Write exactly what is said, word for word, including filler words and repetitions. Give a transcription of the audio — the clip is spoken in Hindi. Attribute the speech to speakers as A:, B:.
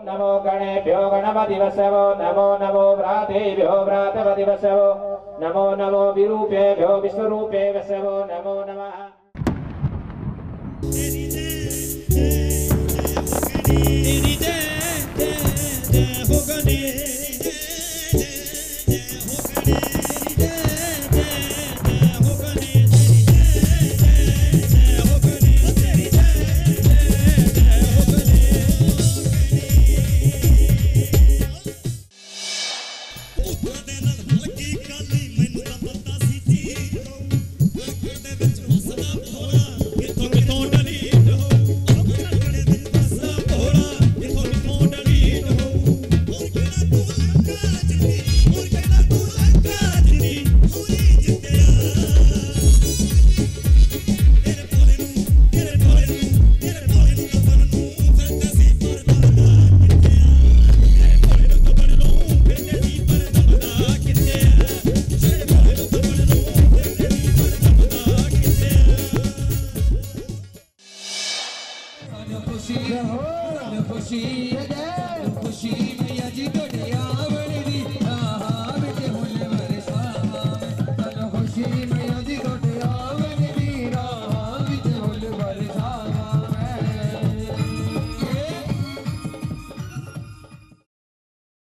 A: नमो गणेभ्यो गणपतिवसवो नमो नमो व्रातेभ्यो व्रातपतिवसवो नमो नमो विरूपेभ्यो विश्वरूपे वसवो नमो नमः।
B: तेरी जय